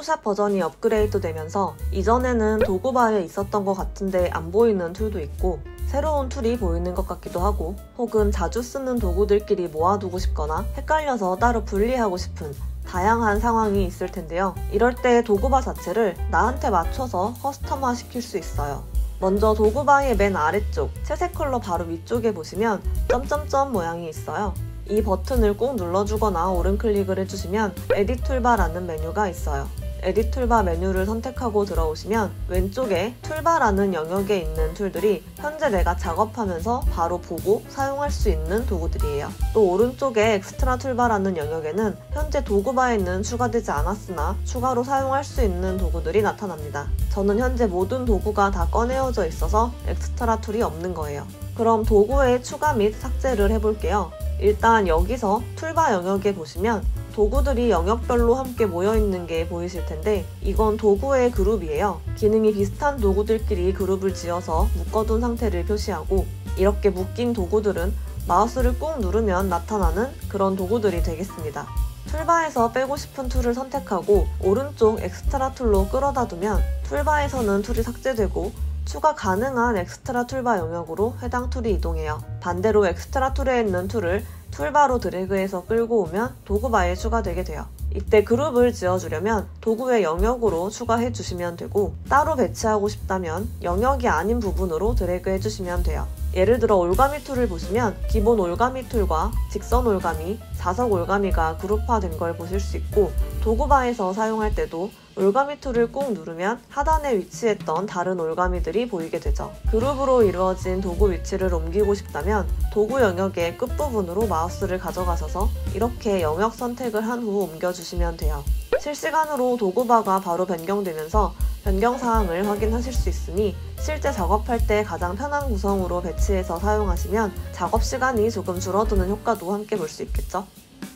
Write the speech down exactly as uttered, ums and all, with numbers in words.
포토샵 버전이 업그레이드 되면서 이전에는 도구바에 있었던 것 같은데 안 보이는 툴도 있고, 새로운 툴이 보이는 것 같기도 하고, 혹은 자주 쓰는 도구들끼리 모아두고 싶거나 헷갈려서 따로 분리하고 싶은 다양한 상황이 있을 텐데요. 이럴 때 도구바 자체를 나한테 맞춰서 커스텀화 시킬 수 있어요. 먼저 도구바의 맨 아래쪽 채색 컬러 바로 위쪽에 보시면 점점점 모양이 있어요. 이 버튼을 꾹 눌러주거나 오른클릭을 해주시면 에딧 툴바라는 메뉴가 있어요. 에딧 툴바 메뉴를 선택하고 들어오시면 왼쪽에 툴바라는 영역에 있는 툴들이 현재 내가 작업하면서 바로 보고 사용할 수 있는 도구들이에요. 또 오른쪽에 엑스트라 툴바라는 영역에는 현재 도구바에는 추가되지 않았으나 추가로 사용할 수 있는 도구들이 나타납니다. 저는 현재 모든 도구가 다 꺼내어져 있어서 엑스트라 툴이 없는 거예요. 그럼 도구의 추가 및 삭제를 해볼게요. 일단 여기서 툴바 영역에 보시면 도구들이 영역별로 함께 모여있는 게 보이실 텐데, 이건 도구의 그룹이에요. 기능이 비슷한 도구들끼리 그룹을 지어서 묶어둔 상태를 표시하고, 이렇게 묶인 도구들은 마우스를 꾹 누르면 나타나는 그런 도구들이 되겠습니다. 툴바에서 빼고 싶은 툴을 선택하고 오른쪽 엑스트라 툴로 끌어다 두면 툴바에서는 툴이 삭제되고 추가 가능한 엑스트라 툴바 영역으로 해당 툴이 이동해요. 반대로 엑스트라 툴에 있는 툴을 툴바로 드래그해서 끌고 오면 도구바에 추가되게 돼요. 이때 그룹을 지어주려면 도구의 영역으로 추가해 주시면 되고, 따로 배치하고 싶다면 영역이 아닌 부분으로 드래그 해주시면 돼요. 예를 들어 올가미 툴을 보시면 기본 올가미 툴과 직선 올가미, 자석 올가미가 그룹화된 걸 보실 수 있고, 도구바에서 사용할 때도 올가미 툴을 꾹 누르면 하단에 위치했던 다른 올가미들이 보이게 되죠. 그룹으로 이루어진 도구 위치를 옮기고 싶다면 도구 영역의 끝부분으로 마우스를 가져가셔서 이렇게 영역 선택을 한 후 옮겨주시면 돼요. 실시간으로 도구바가 바로 변경되면서 변경 사항을 확인하실 수 있으니 실제 작업할 때 가장 편한 구성으로 배치해서 사용하시면 작업 시간이 조금 줄어드는 효과도 함께 볼 수 있겠죠.